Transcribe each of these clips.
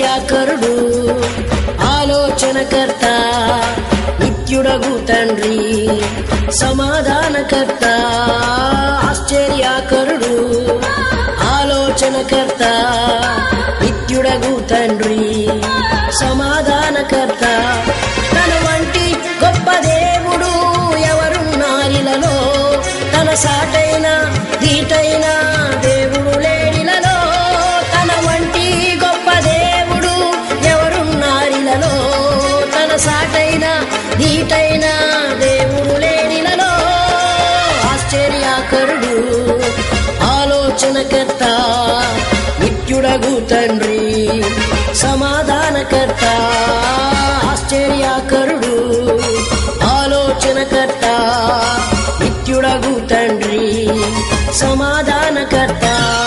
ఆశ్చర్యకరుడు ఆలోచనకర్త నిత్యుడగు తండ్రి సమాధానకర్త ఆశ్చర్యకరుడు ఆలోచనకర్త నిత్యుడగు తండ్రి సమాధానకర్త తన వంటి గొప్ప దేవుడు ఎవరున్నారిలలో తన సాటైన దీటైన దేవుడు లేడిలలో తన వంటి గొప్ప దేవుడు ఎవరున్నారిలలో తన సాటైన దీటైన దేవుడు లేడిలలో ఆశ్చర్యకరుడు ఆలోచనకర్త నిత్యుడగు తండ్రి సమాధానకర్త ఆశ్చర్యకరుడు ఆలోచనకర్త నిత్యుడగు తండ్రి సమాధానకర్త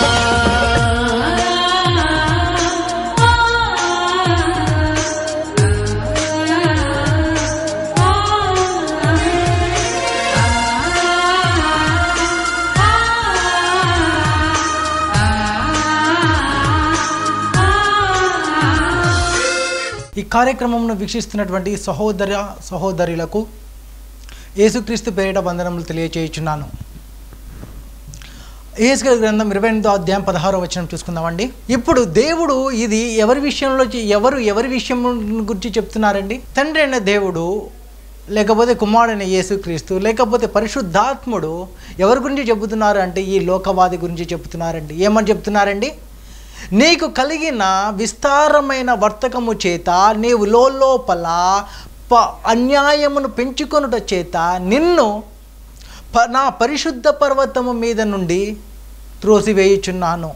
ఈ కార్యక్రమంను వీక్షిస్తున్నటువంటి సహోదరులకు యేసుక్రీస్తు పేరిట వందనములు తెలియచేయుచున్నాను. యెహెజ్కేలు గ్రంథం 28వ అధ్యాయం 16వ వచనం చూసుకుందామండి. ఇప్పుడు దేవుడు ఇది ఎవరి విషయంలో ఎవరి విషయం గురించి చెప్తున్నారండి? తండ్రి అయిన దేవుడు, లేకపోతే కుమారుడైన యేసుక్రీస్తు, లేకపోతే పరిశుద్ధాత్ముడు ఎవరి గురించి చెబుతున్నారు అంటే ఈ లోకవాది గురించి చెబుతున్నారండి. ఏమని చెప్తున్నారండి? నీకు కలిగిన విస్తారమైన వర్తకము చేత నీవు లోపల అన్యాయమును పెంచుకొనుట చేత నిన్ను నా పరిశుద్ధ పర్వతము మీద నుండి త్రోసివేయుచున్నాను.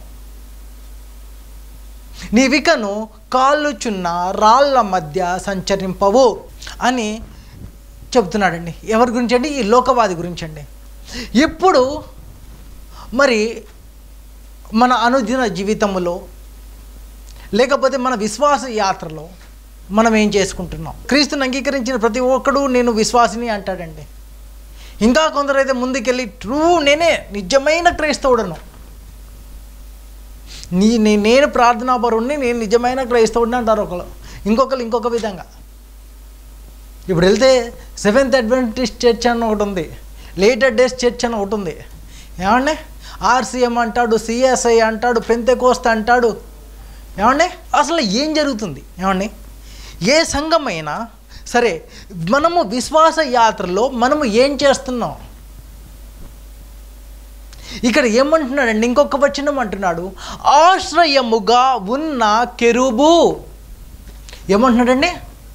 నీవికను కాళ్ళుచున్న రాళ్ళ మధ్య సంచరింపవు అని చెబుతున్నాడండి. ఎవరి గురించి అండి? ఈ లోకవాది గురించి అండి. ఇప్పుడు మరి మన అనుదిన జీవితంలో లేకపోతే మన విశ్వాస యాత్రలో మనం ఏం చేసుకుంటున్నాం? క్రీస్తుని అంగీకరించిన ప్రతి ఒక్కడు నేను విశ్వాసిని అంటాడండి. ఇంకా కొందరైతే ముందుకెళ్ళి నేనే నిజమైన క్రైస్తవుడను, నేను ప్రార్థనాపరుణ్ణి, నేను నిజమైన క్రైస్తవుడిని అంటారు ఒకరు. ఇంకొక విధంగా ఇప్పుడు వెళ్తే సెవెంత్ అడ్వెంటిస్ట్ చర్చ్ అని ఒకటి ఉంది, లేటర్ డేస్ చర్చ్ అని ఒకటి ఉంది. ఏమండి? ఆర్సీఎం అంటాడు, సిఎస్ఐ అంటాడు, పెంతెకోస్త్ అంటాడు. ఏమండి? అసలు ఏం జరుగుతుంది? ఏమండి? ఏ సంఘమైనా సరే మనము విశ్వాస యాత్రలో మనము ఏం చేస్తున్నాం? ఇక్కడ ఏమంటున్నాడండి? ఇంకొక వచనం అంటున్నాడు, ఆశ్రయముగా ఉన్న కెరూబు. ఏమంటున్నాడండి?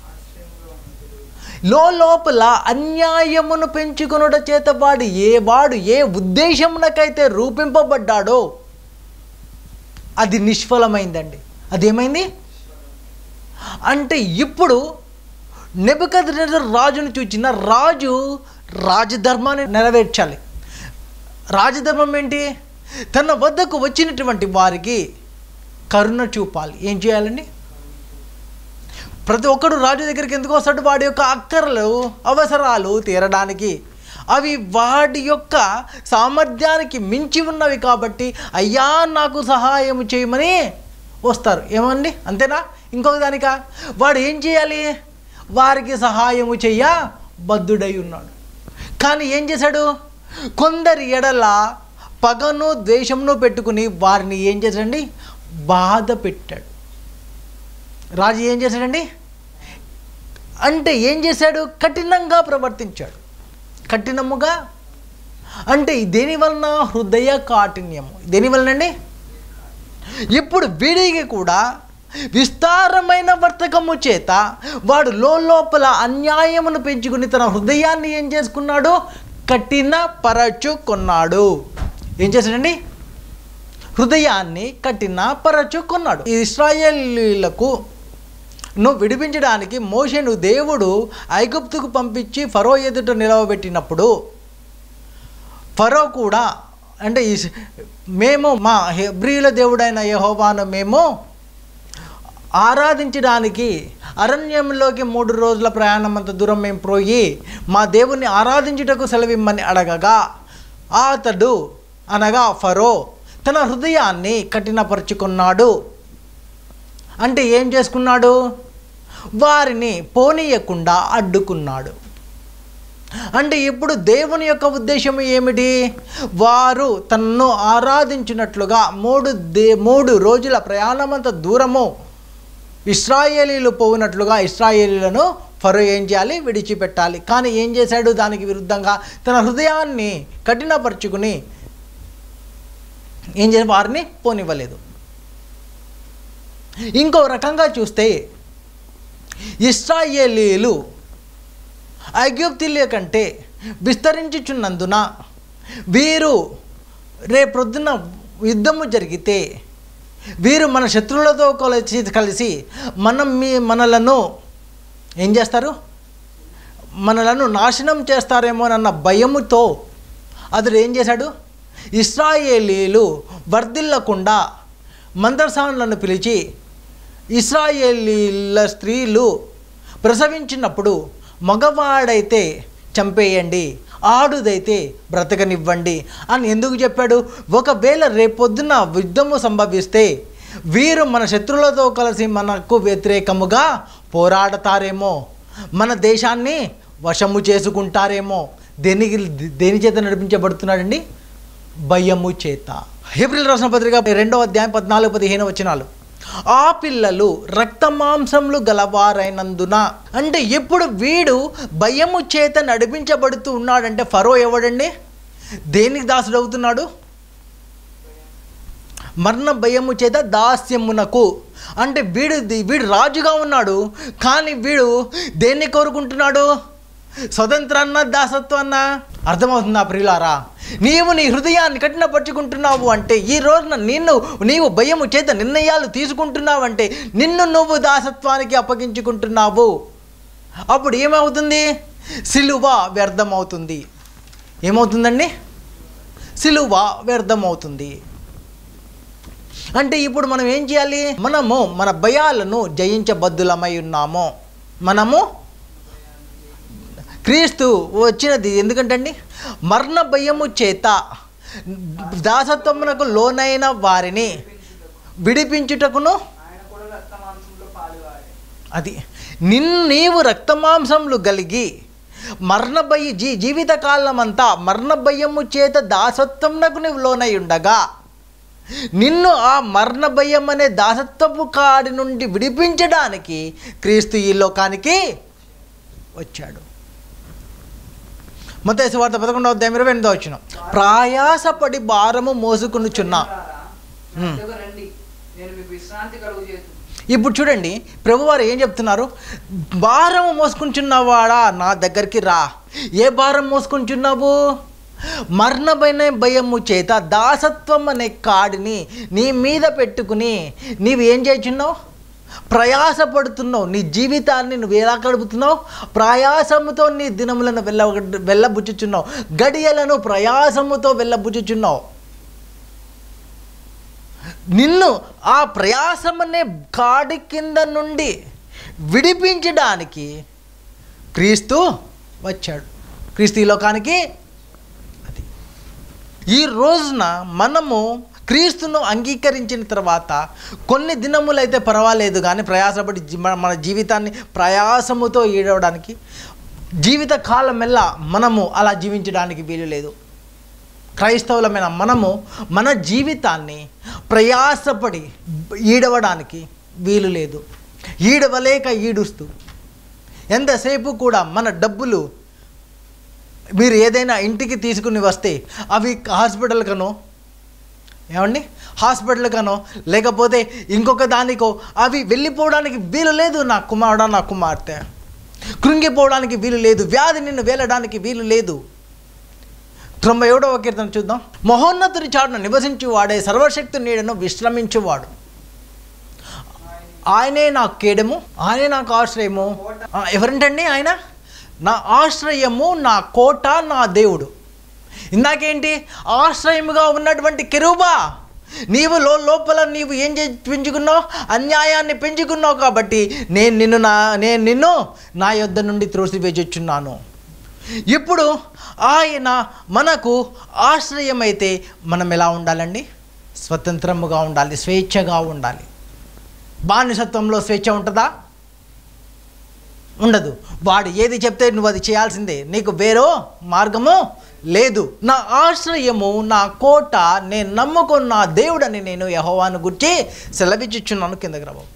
లోపల అన్యాయమును పెంచుకొనుట చేత వాడు ఏ ఉద్దేశమునకైతే రూపింపబడ్డాడో అది నిష్ఫలమైందండి. అదేమైంది అంటే ఇప్పుడు నెబుకద్నెజర్ రాజును చూచిన రాజు రాజధర్మాన్ని నెరవేర్చాలి. రాజధర్మం ఏంటి? తన వద్దకు వచ్చినటువంటి వారికి కరుణ చూపాలి. ఏం చేయాలండి? ప్రతి ఒక్కడు రాజు దగ్గరికి ఎందుకు వస్తాడు? వాడి యొక్క అక్కర్లు అవసరాలు తీరడానికి. అవి వాడి యొక్క సామర్థ్యానికి మించి ఉన్నవి కాబట్టి అయ్యా నాకు సహాయం చేయమని వస్తారు. ఏమండి? అంతేనా? ఇంకొక దానికా? వాడు ఏం చేయాలి? వారికి సహాయము చెయ్య బద్ధుడై ఉన్నాడు. కానీ ఏం చేశాడు? కొందరి ఎడల పగను ద్వేషమును పెట్టుకుని వారిని ఏం చేశాడండి? బాధ పెట్టాడు. రాజు ఏం చేశాడండి అంటే ఏం చేశాడు? కఠినంగా ప్రవర్తించాడు. కఠినముగా అంటే దేనివలన? హృదయ కాఠిన్యము. దేనివలనండి? ఇప్పుడు వీడికి కూడా విస్తారమైన వర్తకము చేత వాడు లోపల అన్యాయమును పెంచుకుని తన హృదయాన్ని ఏం చేసుకున్నాడు? కఠిన పరచుకున్నాడు. ఏం చేశాడండి? హృదయాన్ని కఠిన పరచుకున్నాడు. ఇశ్రాయేలీయులకు విడిపించడానికి మోషేను దేవుడు ఐగుప్తుకు పంపించి ఫరో ఎదుట నిలవబెట్టినప్పుడు ఫరో కూడా అంటే మేము మా హెబ్రీయుల దేవుడైన యెహోవాను మేము ఆరాధించడానికి అరణ్యంలోకి 3 రోజుల ప్రయాణం అంత దూరం మేము పోయి మా దేవుణ్ణి ఆరాధించుటకు సెలవిమ్మని అడగగా అతడు అనగా ఫరో తన హృదయాన్ని కఠినపరుచుకున్నాడు. అంటే ఏం చేసుకున్నాడు? వారిని పోనీయకుండా అడ్డుకున్నాడు. అంటే ఇప్పుడు దేవుని యొక్క ఉద్దేశం ఏమిటి? వారు తనను ఆరాధించినట్లుగా 3 రోజుల ప్రయాణమంత దూరము ఇశ్రాయేలీలు పోయినట్లుగా ఇశ్రాయేలీలను ఫరో ఏం చేయాలి? విడిచిపెట్టాలి. కానీ ఏం చేశాడు? దానికి విరుద్ధంగా తన హృదయాన్ని కఠినపరుచుకుని ఏం చేసి వారిని పోనివ్వలేదు. ఇంకో రకంగా చూస్తే ఇశ్రాయేలీలు ఐగుప్తీయుల కంటే విస్తరించుచున్నందున వీరు రేపొద్దున యుద్ధము జరిగితే వీరు మన శత్రువులతో కలిసి మనలను ఏం చేస్తారు? మనలను నాశనం చేస్తారేమోనన్న భయముతో అతడు ఏం చేశాడు? ఇశ్రాయేలీలు వర్ధిల్లకుండా మందసాలను పిలిచి ఇశ్రాయేలీల స్త్రీలు ప్రసవించినప్పుడు మగవాడైతే చంపేయండి, ఆడుదైతే బ్రతకనివ్వండి అని ఎందుకు చెప్పాడు? ఒకవేళ రేపొద్దున యుద్ధము సంభవిస్తే వీరు మన శత్రువులతో కలిసి మనకు వ్యతిరేకముగా పోరాడతారేమో, మన దేశాన్ని వశము చేసుకుంటారేమో. దేని చేత నడిపించబడుతున్నాడండి? భయము చేత. హెబ్రీయులకు రాసిన పత్రిక 2వ అధ్యాయం 14-15 వచనాలు. ఆ పిల్లలు రక్తమాంసములు గలవారైనందున, అంటే ఎప్పుడు వీడు భయము చేత నడిపించబడుతూ ఉన్నాడంటే ఫరో ఎవడండి? దేనికి దాసుడు అవుతున్నాడు? మరణ భయము చేత దాస్యమునకు. అంటే వీడు రాజుగా ఉన్నాడు, కానీ వీడు దేన్ని కోరుకుంటున్నాడు? స్వతంత్రాన్న దాసత్వాన్న? అర్థమవుతుందా ప్రియులారా? నీవు నీ హృదయాన్ని కఠినపరుచుకుంటున్నావు అంటే, ఈ రోజున నీవు భయము చేత నిర్ణయాలు తీసుకుంటున్నావు అంటే నిన్ను నువ్వు దాసత్వానికి అప్పగించుకుంటున్నావు. అప్పుడు ఏమవుతుంది? సిలువ వ్యర్థమవుతుంది. ఏమవుతుందండి? సిలువ వ్యర్థమవుతుంది. అంటే ఇప్పుడు మనం ఏం చేయాలి? మనము మన భయాలను జయించబద్దులమై ఉన్నాము. మనము క్రీస్తు వచ్చినది ఎందుకంటే అండి, మరణ భయము చేత దాసత్వమునకు లోనైన వారిని విడిపించుటకును, అది నీవు రక్తమాంసములు కలిగి మరణ జీవితకాలం అంతా మరణ భయము చేత దాసత్వమునకు నీవు లోనై ఉండగా నిన్ను ఆ మరణ భయం అనే దాసత్వపు కాడి నుండి విడిపించడానికి క్రీస్తు ఈ లోకానికి వచ్చాడు. మత్తయి సువార్త 11వ అధ్యాయం 28వ వచనం. ప్రయాసపడి భారము మోసుకొనుచున్నా. ఇప్పుడు చూడండి, ప్రభువారు ఏం చెప్తున్నారు? భారము మోసుకుంటున్నవాడా నా దగ్గరికి రా. ఏ భారం మోసుకుంటున్నావు? మరణమైన భయము చేత దాసత్వం అనే కాడిని నీ మీద పెట్టుకుని నీవు ఏం చేస్తున్నావు? ప్రయాసపడుతున్నావు. నీ జీవితాన్ని నువ్వు ఎలా గడుపుతున్నావు? ప్రయాసముతో నీ దినములను వెళ్ళబుచ్చుచున్నావు. గడియలను ప్రయాసముతో వెళ్ళబుచ్చుచున్నావు. నిన్ను ఆ ప్రయాసమనే కాడి కింద నుండి విడిపించడానికి క్రీస్తు వచ్చాడు. క్రీస్తు ఈ లోకానికి. ఈ రోజున మనము క్రీస్తును అంగీకరించిన తర్వాత కొన్ని దినములైతే పర్వాలేదు, కానీ ప్రయాసపడి మన జీవితాన్ని ప్రయాసముతో ఈడవడానికి జీవితకాలమెల్లా మనము అలా జీవించడానికి వీలు లేదు. క్రైస్తవులమైన మనము మన జీవితాన్ని ప్రయాసపడి ఈడవడానికి వీలు లేదు. ఈడవలేక ఈడుస్తూ ఎంతసేపు కూడా మన డబ్బులు మీరు ఏదైనా ఇంటికి తీసుకుని వస్తే అవి హాస్పిటల్కనో లేకపోతే ఇంకొక దానికో అవి వెళ్ళిపోవడానికి వీలు లేదు. నా కుమారుడా, నా కుమార్తె కృంగిపోవడానికి వీలు లేదు. వ్యాధి నిన్ను వేలడానికి వీలు లేదు. 91వ కీర్తన చూద్దాం. మహోన్నతుని చాటును నివసించువాడే సర్వశక్తి నీడను విశ్రమించువాడు. ఆయనే నాకు కేడము, ఆయనే నాకు ఆశ్రయము. ఎవరంటండి ఆయన? నా ఆశ్రయము, నా కోట, నా దేవుడు. ఇందాకేంటి? ఆశ్రయముగా ఉన్నటువంటి కెరూబా, నీవు లోపల నీవు ఏం పెంచుకున్నావు? అన్యాయాన్ని పెంచుకున్నావు. కాబట్టి నేను నిన్ను నా యొద్ద నుండి త్రోసివేయొచ్చున్నాను. ఇప్పుడు ఆయన మనకు ఆశ్రయమైతే మనం ఎలా ఉండాలండి? స్వతంత్రముగా ఉండాలి, స్వేచ్ఛగా ఉండాలి. బానిసత్వంలో స్వేచ్ఛ ఉంటుందా? ఉండదు. వాడు ఏది చెప్తే నువ్వు అది చేయాల్సిందే, నీకు వేరో మార్గము లేదు. నా ఆశ్రయము, నా కోట, నేను నమ్ముకున్న నా దేవుడని నేను యెహోవాను గురించి సెలవిచ్చుచున్నాను. కిందకి రావు.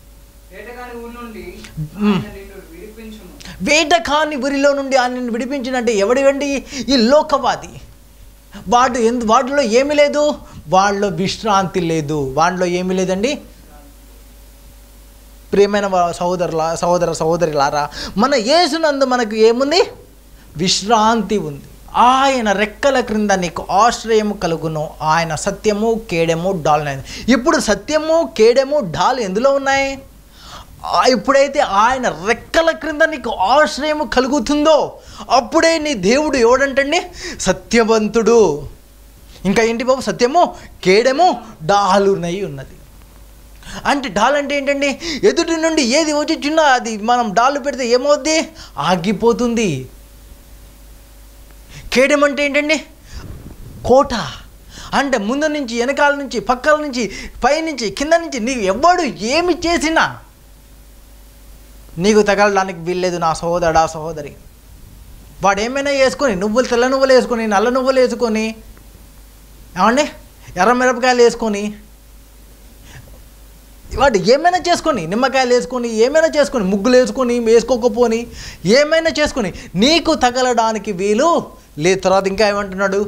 వేటకాని ఊరిలో నుండి ఆయనను విడిపించినంటే ఎవడివండి? ఈ లోకవాది. వాటిలో ఏమీ లేదు, వాళ్ళలో విశ్రాంతి లేదు. వాటిలో ఏమీ లేదండి. ప్రియమైన సహోదరులారా, మన యేసునందు మనకు ఏముంది? విశ్రాంతి ఉంది. ఆయన రెక్కల క్రింద నీకు ఆశ్రయము కలుగును. ఆయన సత్యము, కేడెము, డాల్. ఇప్పుడు సత్యము, కేడెము, డాల్ ఎందులో ఉన్నాయి? ఎప్పుడైతే ఆయన రెక్కల క్రింద నీకు ఆశ్రయము కలుగుతుందో అప్పుడే నీ దేవుడు ఎవడంటండి? సత్యవంతుడు. ఇంకా ఏంటి బాబు? సత్యము, కేడెము, డాలునై ఉన్నది. అంటే డాల్ అంటే ఏంటండి? ఎదుటి నుండి ఏది వచ్చినా అది మనం డాలు పెడితే ఏమవుద్ది? ఆగిపోతుంది. కేడెం అంటే ఏంటండి? కోట. అంటే ముందు నుంచి, వెనకాల నుంచి, పక్కల నుంచి, పైనుంచి, కింద నుంచి నీకు ఎవడు ఏమి చేసినా నీకు తగలడానికి వీల్లేదు. నా సహోదరుడా, సహోదరి, వాడు ఏమైనా వేసుకొని, తెల్ల నువ్వులు వేసుకొని, నల్ల నువ్వులు వేసుకొని, ఏమండి ఎర్ర మిరపకాయలు వేసుకొని, వాడు ఏమైనా చేసుకొని, నిమ్మకాయలు వేసుకొని, ఏమైనా చేసుకొని, ముగ్గులు వేసుకొని, వేసుకోకపోని ఏమైనా చేసుకొని నీకు తగలడానికి వీలు లేదు. తర్వాత ఇంకా ఏమంటున్నాడు?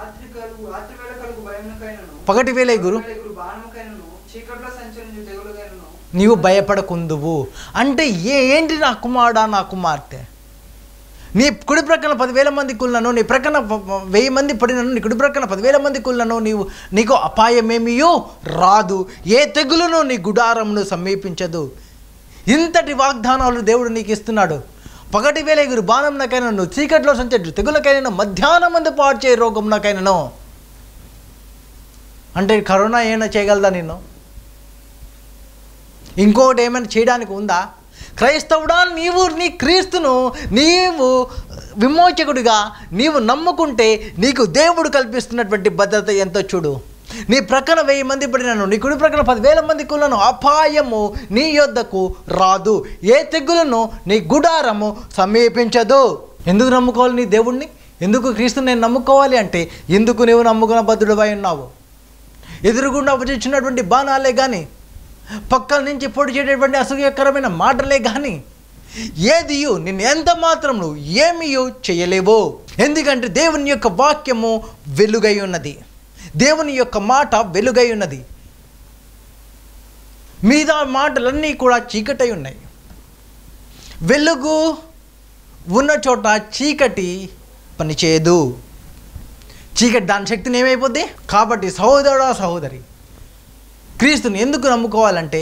పగటి వేళ గురు నీవు భయపడకుందువు. అంటే ఏంటి? నా కుమారుడా, నా కుమార్తె, నీ కుడి ప్రక్కన 10,000 మంది కూలినను, నీ ప్రక్కన 1000 మంది పడినను, నీ కుడి ప్రక్కన 10,000 మంది కూలినను నీకు అపాయమేమియో రాదు, ఏ తెగులును నీ గుడారమును సమీపించదు. ఇంతటి వాగ్దానాలు దేవుడు నీకు ఇస్తున్నాడు. పగటి వేళ ఎగురు బాణంనకైనను, చీకట్లో సంచరించు తెగులకైనను, మధ్యాహ్నం మంది పాడ్చే రోగంనకైనను. అంటే కరోనా ఏమైనా చేయగలదా నిన్ను? ఇంకోటి ఏమైనా చేయడానికి ఉందా? క్రైస్తవుడా, నీవు నీ క్రీస్తును నీవు విమోచకుడిగా నీవు నమ్ముకుంటే నీకు దేవుడు కల్పిస్తున్నటువంటి భద్రత ఎంతో చూడు. నీ ప్రక్కన 1000 మంది పడినను, నీ కుడి ప్రక్కన 10,000 మంది కూలను అపాయము నీ యొద్దకు రాదు, ఏ తెగులను నీ గుడారము సమీపించదు. ఎందుకు నమ్ముకోవాలి నీ దేవుణ్ణి? ఎందుకు క్రీస్తుని నేను నమ్ముకోవాలి అంటే, ఎందుకు నీవు నమ్ముకున్న భద్రుడివై ఉన్నావు. ఎదురుగుండా వచ్చినటువంటి బాణాలే కానీ, పక్కల నుంచి పొడి చేయటువంటి అసహ్యకరమైన మాటలే కానీ ఏదియు నిన్ను ఎంత మాత్రం నువ్వు ఏమీయో చేయలేవు. ఎందుకంటే దేవుని యొక్క వాక్యము వెలుగై ఉన్నది, దేవుని యొక్క మాట వెలుగై ఉన్నది. మీద మాటలన్నీ కూడా చీకటై ఉన్నాయి. వెలుగు ఉన్న చోట చీకటి పనిచేయదు. చీకటి దాని శక్తిని ఏమైపోద్ది? కాబట్టి సహోదరుడా, సహోదరి, క్రీస్తుని ఎందుకు నమ్ముకోవాలంటే,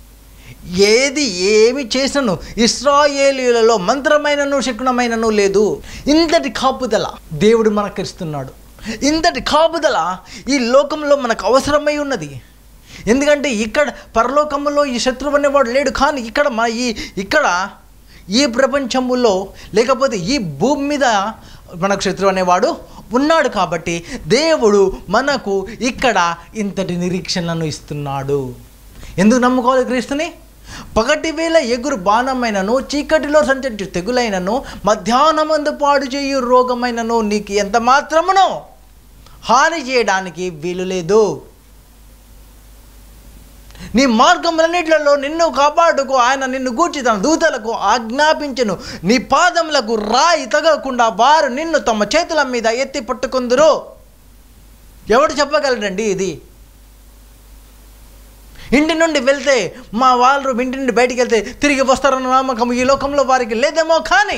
ఏమి చేసినను ఇశ్రాయేలీయులలో మంత్రమైనను శకునమైనను లేదు. ఇంతటి కాపుదల దేవుడు మనకు ఇస్తున్నాడు. ఇంతటి కాపుదల ఈ లోకంలో మనకు అవసరమై ఉన్నది. ఎందుకంటే ఇక్కడ పరలోకములో ఈ శత్రువు అనేవాడు లేడు. కానీ ఇక్కడ ఈ ప్రపంచములో లేకపోతే ఈ భూమి మీద మనకు శత్రువు అనేవాడు ఉన్నాడు. కాబట్టి దేవుడు మనకు ఇక్కడ ఇంతటి నిరీక్షణను ఇస్తున్నాడు. ఎందుకు నమ్ముకోవాలి క్రీస్తుని? పగటి వేళ ఎగురు బాణమైనను, చీకటిలో సంచరించు తెగులైనను, మధ్యాహ్నమందు పాడు చేయు రోగమైనను నీకు ఎంత మాత్రమునో హాని చేయడానికి వీలు లేదు. నీ మార్గములన్నిట్లలో నిన్ను కాపాడుకో ఆయన నిన్ను గూర్చి తన దూతలకు ఆజ్ఞాపించెను. నీ పాదములకు రాయి తగలకుండా వారు నిన్ను తమ చేతుల మీద ఎత్తి పట్టుకుందురు. ఎవడు చెప్పగలరండి ఇది? ఇంటి నుండి వెళ్తే మా వాళ్ళు ఇంటి నుండి బయటికి వెళ్తే తిరిగి వస్తారన్న నమ్మకం ఈ లోకంలో వారికి లేదేమో. కానీ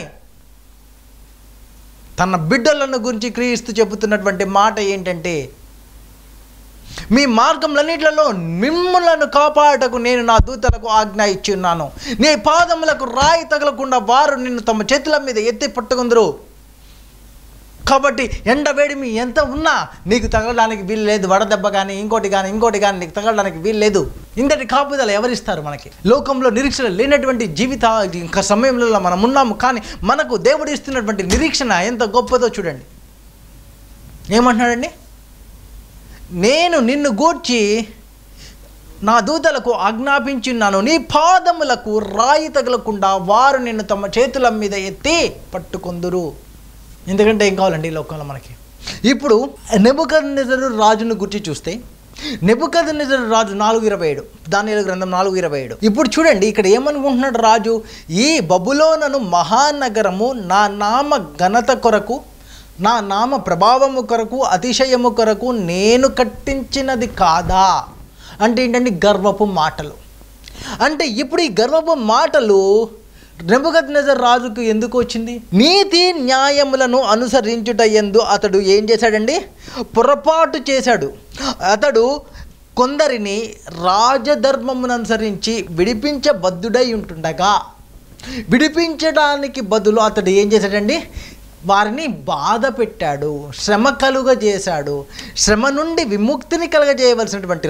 తన బిడ్డలను గురించి క్రీస్తు చెబుతున్నటువంటి మాట ఏంటంటే, మీ మార్గములన్నిట్లలో మిమ్ములను కాపాడటకు నేను నా దూతలకు ఆజ్ఞ ఇచ్చి ఉన్నాను. నీ పాదములకు రాయి తగలకుండా వారు నిన్ను తమ చేతుల మీద ఎత్తి పట్టుకుందరు. కాబట్టి ఎండవేడిమి ఎంత ఉన్నా నీకు తగలడానికి వీలు లేదు. వడదెబ్బ కానీ ఇంకోటి కానీ నీకు తగలడానికి వీలు లేదు. ఇంతటి కాపుదల ఎవరిస్తారు మనకి? లోకంలో నిరీక్షణ లేనటువంటి జీవిత ఇంకా సమయంలో మనం ఉన్నాము. కానీ మనకు దేవుడు ఇస్తున్నటువంటి నిరీక్షణ ఎంత గొప్పదో చూడండి. ఏమంటున్నాడండి? నేను నిన్ను గూర్చి నా దూతలకు ఆజ్ఞాపించున్నాను, నీ పాదములకు రాయి తగలకుండా వారు నిన్ను తమ చేతుల మీద ఎత్తి పట్టుకొందురు. ఎందుకంటే ఏం కావాలండి ఈ లోకంలో మనకి? ఇప్పుడు నెబుకద్నెజరు రాజును గురించి చూస్తే, నెబుకద్నెజరు రాజు 4:27, దానియేలు గ్రంథం 4:27. ఇప్పుడు చూడండి ఇక్కడ ఏమనుకుంటున్నాడు రాజు, ఈ బబులోనను మహానగరము నా నామ ఘనత కొరకు, నా నామ ప్రభావము కొరకు, అతిశయము కొరకు నేను కట్టించినది కాదా? అంటే ఏంటంటే గర్వపు మాటలు. అంటే ఇప్పుడు ఈ గర్వపు మాటలు నెబుకద్నెజరు రాజుకు ఎందుకు వచ్చింది? నీతి న్యాయములను అనుసరించుట యందు అతడు ఏం చేశాడండి? పొరపాటు చేశాడు. అతడు కొందరిని రాజధర్మమును అనుసరించి విడిపించబద్ధుడై ఉంటుండగా, విడిపించడానికి బదులు అతడు ఏం చేశాడండి? వారిని బాధ పెట్టాడు, శ్రమ కలుగజేశాడు. శ్రమ నుండి విముక్తిని కలుగజేయవలసినటువంటి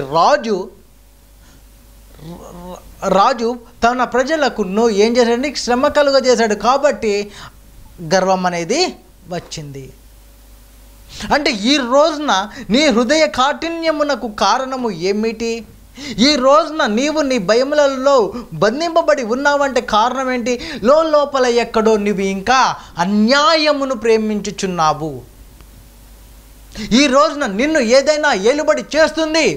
రాజు తన ప్రజలకు ఏం చేశాడండి? శ్రమ కలుగజేశాడు. కాబట్టి గర్వం అనేది వచ్చింది. అంటే ఈ రోజున నీ హృదయ కాఠిన్యమునకు కారణము ఏమిటి? ఈ రోజున నీవు నీ భయములలో బంధింపబడి ఉన్నావంటే కారణం ఏంటి? లోపల ఎక్కడో నువ్వు ఇంకా అన్యాయమును ప్రేమించుచున్నావు. ఈ రోజున నిన్ను ఏదైనా ఏలుబడి చేస్తుంది.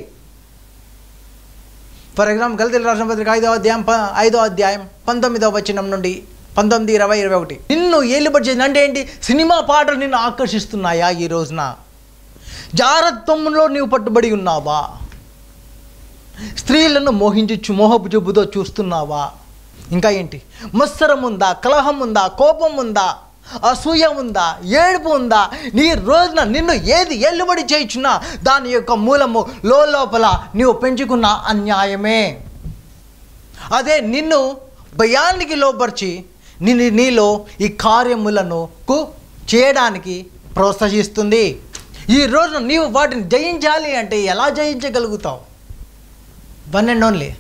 ఫర్ ఎగ్జాంపుల్ గలతీయులకు రాసిన పత్రిక 5వ అధ్యాయం 19వ వచనం నుండి 19, 20, 21. నిన్ను ఏలుబడి చేసింది అంటే ఏంటి? సినిమా పాటలు నిన్ను ఆకర్షిస్తున్నాయా? ఈ రోజున జారత్వంలో నీవు పట్టుబడి ఉన్నావా? స్త్రీలను మోహపు చూపుతో చూస్తున్నావా? ఇంకా ఏంటి? మత్సరం ఉందా? కలహం ఉందా? కోపం ఉందా? అసూయ ఉందా? ఏడుపు ఉందా? నీ రోజున నిన్ను ఏది ఏలుబడి చేయుచున్నా దాని యొక్క మూలము లోపల నీవు పెంచుకున్న అన్యాయమే. అదే నిన్ను భయానికి లోపరిచి నీలో ఈ కార్యములను చేయడానికి ప్రోత్సహిస్తుంది. ఈ రోజున నీవు వాటిని జయించాలి అంటే ఎలా జయించగలుగుతావు? వన్ అండ్ ఓన్లీ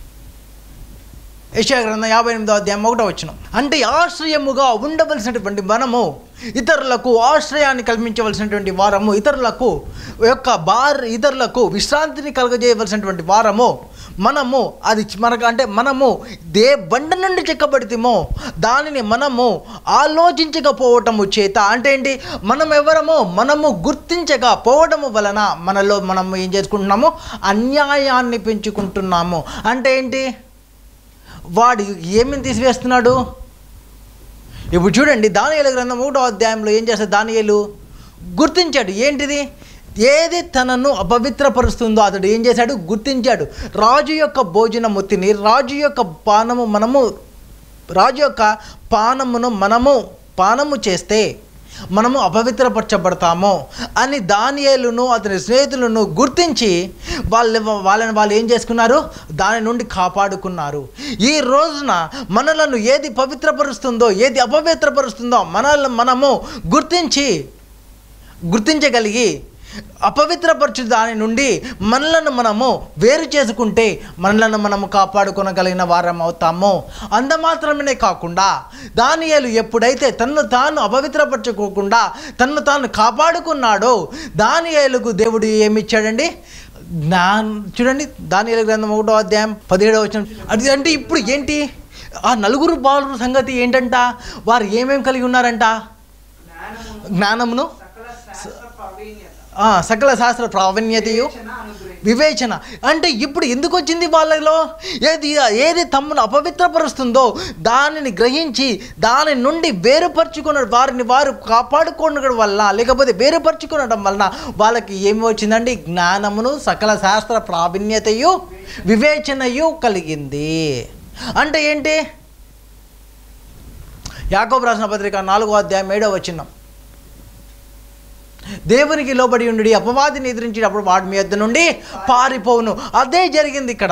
యెషయా గ్రంథం 58వ అధ్యాయం 1వ వచనం. అంటే ఆశ్రయముగా ఉండవలసినటువంటి మనము, ఇతరులకు ఆశ్రయాన్ని కల్పించవలసినటువంటి వారము, ఇతరులకు విశ్రాంతిని కలుగజేయవలసినటువంటి వారము మనము. అది మనము బండ నుండి చెక్కబడితేమో దానిని మనము ఆలోచించకపోవటము చేత, అంటే ఏంటి? మనము గుర్తించకపోవటము వలన మనము ఏం చేసుకుంటున్నాము? అన్యాయాన్ని పెంచుకుంటున్నాము. అంటే ఏంటి? వాడు ఏమని తీసివేస్తున్నాడు? ఇప్పుడు చూడండి దానియేలు గ్రంథం 1వ అధ్యాయంలో ఏం చేస్తాడు? దానియేలు గుర్తించాడు. ఏంటిది? ఏది తనను అపవిత్రపరుస్తుందో అతడు ఏం చేశాడు? గుర్తించాడు. రాజు యొక్క భోజనము తిని రాజు యొక్క పానమును మనము పానము చేస్తే మనము అపవిత్రపరచబడతాము అని దానియేలును అతని స్నేహితులను గుర్తించి వాళ్ళు ఏం చేసుకున్నారు? దాని నుండి కాపాడుకున్నారు. ఈ రోజున మనలను ఏది పవిత్రపరుస్తుందో ఏది అపవిత్రపరుస్తుందో మనము గుర్తించగలిగి అపవిత్రపరచు దాని నుండి మనము వేరు చేసుకుంటే మనము కాపాడుకోగలిగిన వారం అవుతాము. అంత మాత్రమే కాకుండా దానియేలు ఎప్పుడైతే తన్ను తాను అపవిత్రపరచుకోకుండా తన్ను తాను కాపాడుకున్నాడో దానియేలుకు దేవుడు ఏమిచ్చాడండి? చూడండి దానియేలు గ్రంథం 1వ అధ్యాయం 17వ వచనం. అది అంటే ఇప్పుడు ఏంటి? ఆ నలుగురు బాలురు సంగతి ఏంటంట? వారు ఏమేమి కలిగి ఉన్నారంట? జ్ఞానమును, సకల శాస్త్ర ప్రావీణ్యతయు, వివేచన. అంటే ఇప్పుడు ఎందుకు వచ్చింది వాళ్ళలో? ఏది తమను అపవిత్రపరుస్తుందో దానిని గ్రహించి దాని నుండి వారిని వారు కాపాడుకోవడం వల్ల, లేకపోతే వేరుపరుచుకోవడం వలన వాళ్ళకి ఏమి వచ్చిందండి? జ్ఞానమును, సకల శాస్త్ర ప్రావీణ్యతయు, వివేచనయు కలిగింది. అంటే ఏంటి? యాకోబు రాసిన పత్రిక 4వ అధ్యాయం 7వ వచనం. దేవునికి లోబడి ఉండి అపవాదిని ఎదిరించేటప్పుడు వాడి మీ యొద్ద నుండి పారిపోవును. అదే జరిగింది ఇక్కడ.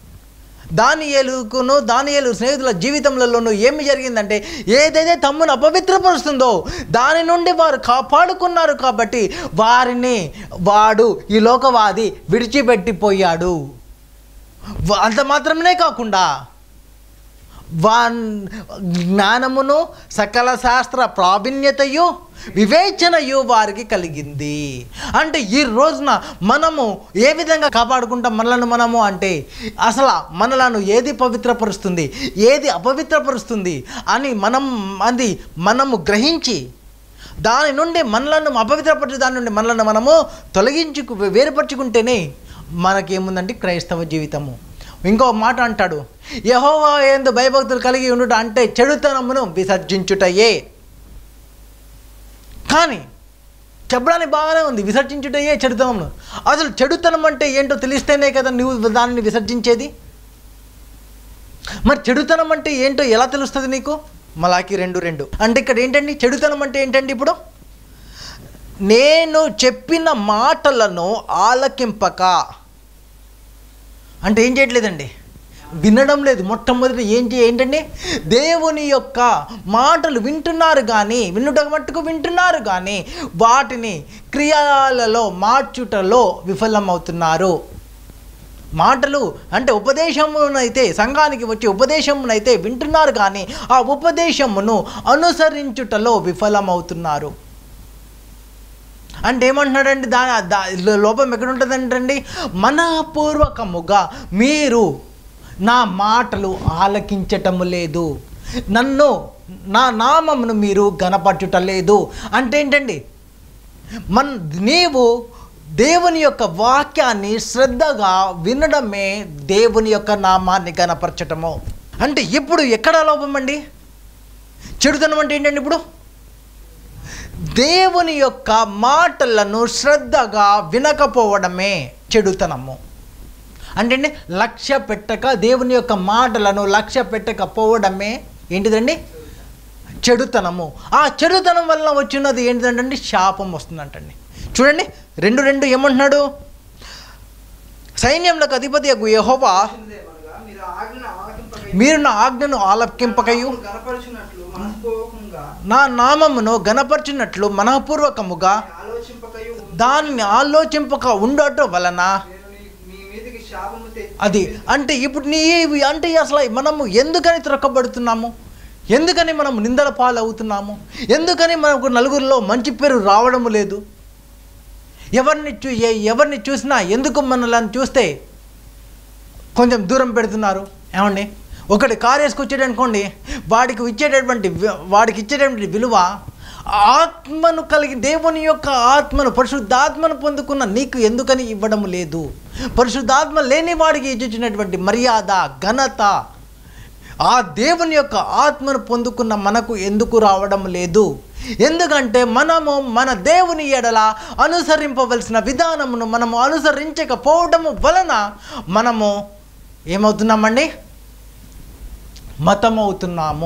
దానియేలు స్నేహితుల జీవితంలోనూ ఏమి జరిగిందంటే ఏదైతే తమ్మును అపవిత్రపరుస్తుందో దాని నుండి వారు కాపాడుకున్నారు. కాబట్టి వాడు ఈ లోకవాది విడిచిపెట్టిపోయాడు. అంత మాత్రమే కాకుండా జ్ఞానమును సకల శాస్త్ర ప్రావీణ్యతయు వివేచనయు వారికి కలిగింది. అంటే ఈ రోజున మనము ఏ విధంగా కాపాడుకుంటాం మనము అంటే అసలు మనలను ఏది పవిత్రపరుస్తుంది, ఏది అపవిత్రపరుస్తుంది అని మనము గ్రహించి దాని నుండి మనలను అపవిత్రపరిచే దాని నుండి మనలను మనము వేరుపరుచుకుంటేనే మనకేముందంటే క్రైస్తవ జీవితము. ఇంకో మాట అంటాడు, యెహోవా యందు భయభక్తులు కలిగి ఉండుట అంటే చెడుతనమును విసర్జించుటయే. కానీ చెప్పడానికి బాగానే ఉంది, విసర్జించుటయే చెడుతనమును. అసలు చెడుతనం అంటే ఏంటో తెలిస్తేనే కదా నువ్వు దానిని విసర్జించేది. మరి చెడుతనం అంటే ఏంటో ఎలా తెలుస్తుంది నీకు? మలాకి 2:2. అంటే ఇక్కడ ఏంటండి చెడుతనం అంటే ఏంటండి? ఇప్పుడు నేను చెప్పిన మాటలను ఆలకింపక అంటే ఏం చేయట్లేదండి, వినడం లేదు. మొట్టమొదటి ఏంటండి, దేవుని యొక్క మాటలు వింటున్నారు కానీ వినుట మట్టుకు వింటున్నారు కానీ వాటిని క్రియలలో మార్చుటలో విఫలమవుతున్నారు. మాటలు అంటే ఉపదేశమునైతే సంఘానికి వచ్చి ఉపదేశమునైతే వింటున్నారు కానీ ఆ ఉపదేశమును అనుసరించుటలో విఫలమవుతున్నారు. అంటే ఏమంటున్నాడండి, లోపం ఎక్కడుంటుందంటండి, మనఃపూర్వకముగా మీరు నా మాటలు ఆలకించటము లేదు, నా నామమును మీరు గణపరచుటలేదు. అంటే ఏంటండి, నీవు దేవుని యొక్క వాక్యాన్ని శ్రద్ధగా వినడమే దేవుని యొక్క నామాన్ని గణపరచటము. అంటే ఇప్పుడు ఎక్కడ లోపం అండి? చెడుతనం అంటే ఏంటండి? ఇప్పుడు దేవుని యొక్క మాటలను శ్రద్ధగా వినకపోవడమే చెడుతనము. అంటే లక్ష్య పెట్టక దేవుని యొక్క మాటలను లక్ష్య పెట్టకపోవడమే ఏంటిదండి? చెడుతనము. ఆ చెడుతనం వల్ల వచ్చినది ఏంటిదంటే శాపం వస్తుందంటండి. చూడండి 2:2 ఏమంటున్నాడు, సైన్యములకు అధిపతియగు యెహోవా మీరు నా ఆజ్ఞను ఆలకింపకయు నా నామమును గణపరచునట్లు మనఃపూర్వకముగా దానిని ఆలోచింపక ఉండటం వలన అది. అంటే ఇప్పుడు అంటే అసలు మనము ఎందుకని త్రొక్కబడుతున్నాము? ఎందుకని మనము నిందల పాలవుతున్నాము? ఎందుకని మనకు నలుగురిలో మంచి పేరు రావడము లేదు? ఎవరిని చూసినా ఎందుకు మనల్ని చూస్తే కొంచెం దూరం పెడుతున్నారు? ఏమండి, ఒకటి కారు వేసుకొచ్చేటనుకోండి, వాడికి ఇచ్చేటటువంటి విలువ ఆత్మను కలిగి దేవుని యొక్క ఆత్మను పరిశుద్ధాత్మను పొందుకున్న నీకు ఎందుకని ఇవ్వడం లేదు? పరిశుద్ధాత్మ లేని వాడికి ఇచ్చినటువంటి మర్యాద ఘనత ఆ దేవుని యొక్క ఆత్మను పొందుకున్న మనకు ఎందుకు రావడం లేదు? ఎందుకంటే మనము మన దేవుని ఎడల అనుసరింపవలసిన విధానమును మనము అనుసరించకపోవడము వలన మనము ఏమవుతున్నామండి? మతమవుతున్నాము.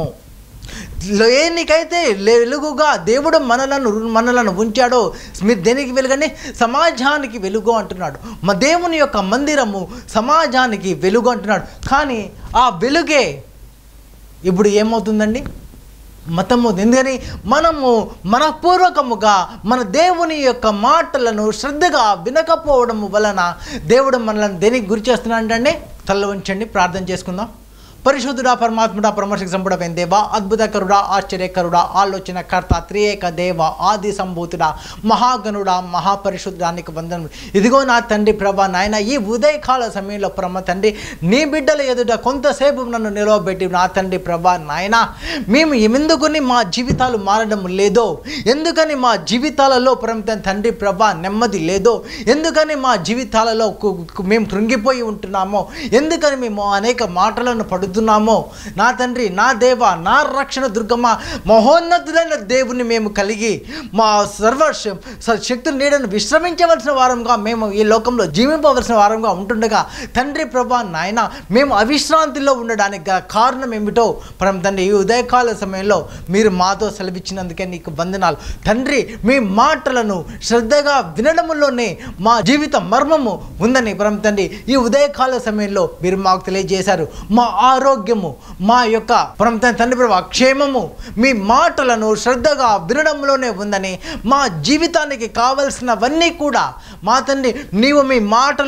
లేనికైతే వెలుగుగా దేవుడు మనలను ఉంచాడో మీరు దేనికి వెలుగని? సమాజానికి వెలుగు అంటున్నాడు. మా దేవుని యొక్క మందిరము సమాజానికి వెలుగు అంటున్నాడు. కానీ ఆ వెలుగే ఇప్పుడు ఏమవుతుందండి? మతము. ఎందుకని మనము మనపూర్వకముగా మన దేవుని యొక్క మాటలను శ్రద్ధగా వినకపోవడము వలన దేవుడు మనల్ని దేనికి గురి చేస్తున్నాడంటే, తల ఉంచండి, ప్రార్థన చేసుకుందాం. పరిశుద్ధుడా, పరమాత్ముడా, పరమశక్తి సంపూర్ణమైన దేవా, అద్భుతకరుడా, ఆశ్చర్యకరుడా, ఆలోచనకర్త, త్రియేక దేవ, ఆది సంభూతుడా, మహాగణుడా, మహాపరిశుద్ధానికి వందనములు. ఇదిగో నా తండ్రి ప్రభా నాయన, ఈ ఉదయకాల సమయంలో ప్రమ తండ్రి నీ బిడ్డల ఎదుట కొంతసేపు నన్ను నిలవబెట్టి నా తండ్రి ప్రభా నాయన, మేము ఎందుకని మా జీవితాలు మారడం లేదో, ఎందుకని మా జీవితాలలో తండ్రి ప్రభా నెమ్మది లేదో, ఎందుకని మా జీవితాలలో మేము కృంగిపోయి ఉంటున్నామో, ఎందుకని మేము అనేక మాటలను పడుతున్నామో, నా తండ్రి, నా దేవ, నా రక్షణ దుర్గమ్మ, మహోన్నతులైన దేవుని మేము కలిగి మా శక్తుల నీడను విశ్రమించవలసిన వారంగా మేము ఈ లోకంలో జీవింపవలసిన వారంగా ఉంటుండగా తండ్రి ప్రభా నాయన, మేము అవిశ్రాంతిలో ఉండడానికి గల కారణం ఏమిటో పరమ తండ్రి ఈ ఉదయకాల సమయంలో మీరు మాతో సెలవిచ్చినందుకే నీకు వందనాలు తండ్రి. మీ మాటలను శ్రద్ధగా వినడంలోనే మా జీవిత మర్మము ఉందని పరమ తండ్రి ఈ ఉదయకాల సమయంలో మీరు మాకు తెలియజేశారు. మా ఆరోగ్యము, మా యొక్క పరమ తండ్రి ప్రభా క్షేమము మీ మాటలను శ్రద్ధగా వినడంలోనే ఉందని, మా జీవితానికి కావలసినవన్నీ కూడా మా తండ్రి నీవు మీ మాటలో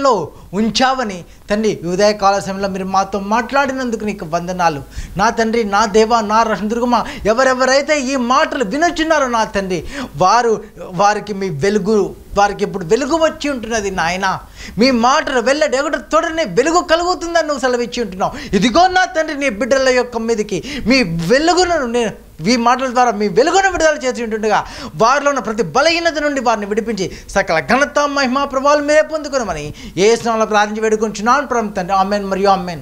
ఉంచావని తండ్రి ఉదయకాల సమయంలో మీరు మాతో మాట్లాడినందుకు నీకు వందనాలు నా తండ్రి, నా దేవ, నా రక్షణ. ఎవరెవరైతే ఈ మాటలు వినొచ్చున్నారో నా తండ్రి, వారికి మీ వెలుగు, వారికి ఇప్పుడు వెలుగు వచ్చి ఉంటున్నది నాయన. మీ మాటలు వెళ్ళడి ఒకటి తోడనే వెలుగు కలుగుతుందని నువ్వు సెలవిచ్చి ఉంటున్నావు. ఇదిగో నా తండ్రి, నీ బిడ్డల యొక్క మీదకి మీ వెలుగును నేను ఈ మాటల ద్వారా మీ వెలుగును విడుదల చేసి ఉంటుండగా వారిలో ఉన్న ప్రతి బలహీనత నుండి వారిని విడిపించి సకల ఘనత, మహిమ, ప్రభావాలు మీరే పొందుకున్నామని యేసు నామములో ప్రార్థించి వేడుకుంటున్నాను పరమ తండ్రి. ఆమేన్ మరియు ఆమేన్.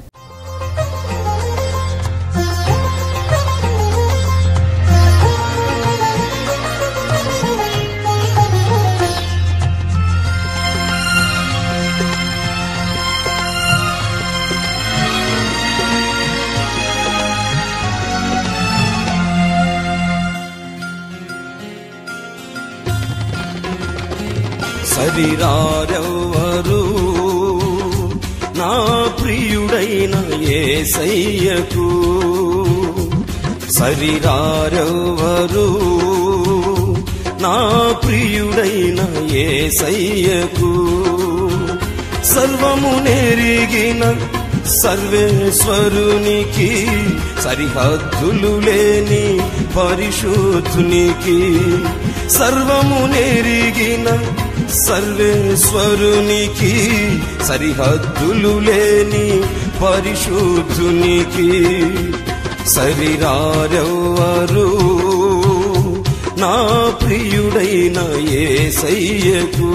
సరిరారెవ్వరు నా ప్రియుడైన యేసయ్యకు, సరిరారెవ్వరు నా ప్రియుడైన యేసయ్యకు. సర్వము నెరిగిన సర్వేశ్వరునికి, సరిహద్దులు లేని పరిశుద్ధునికి, సర్వము నెరిగిన సర్వేశ్వరునికి, సరిహద్దులు లేని పరిశుద్ధునికి. సరిరారెవ్వరు నా ప్రియుడైన యేసయ్యకు,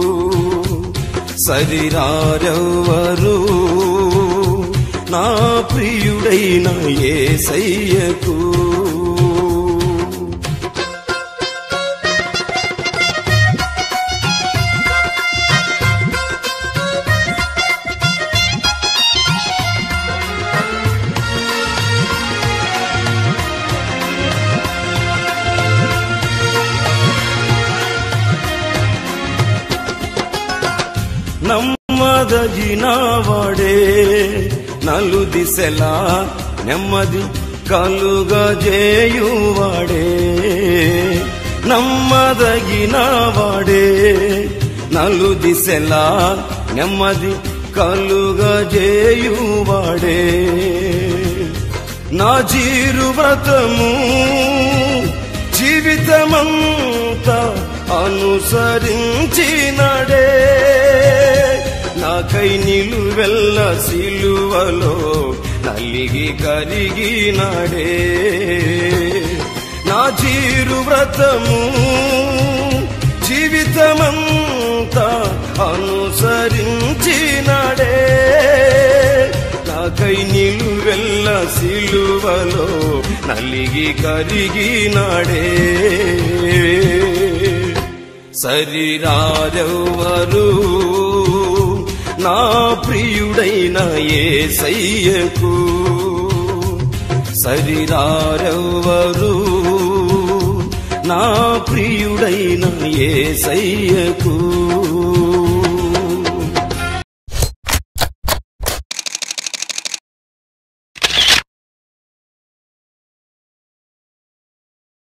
సరిరారెవ్వరు నా ప్రియుడైన యేసయ్యకు. నమ్మదగిన వాడే నలు దిశలా నెమ్మది కలుగజేయువాడే, నమ్మదగిన వాడే నలు దిశలా నెమ్మది కలుగజేయువాడే. నా జీరువ్రతము జీవితమంతా అనుసరించినడే, నాకై నిలువెల్ల సిలువలో నలిగి కరిగినడే. నా జీరువ్రతము జీవితమంతా అనుసరించినడే, నాకై నిలువెల్ల సిలువలో నలిగి కరిగినడే. సరిరారెవ్వరు నా ప్రియుడైన యేసయ్యకు, సరిరారెవ్వరు నా ప్రియుడైన యేసయ్యకు.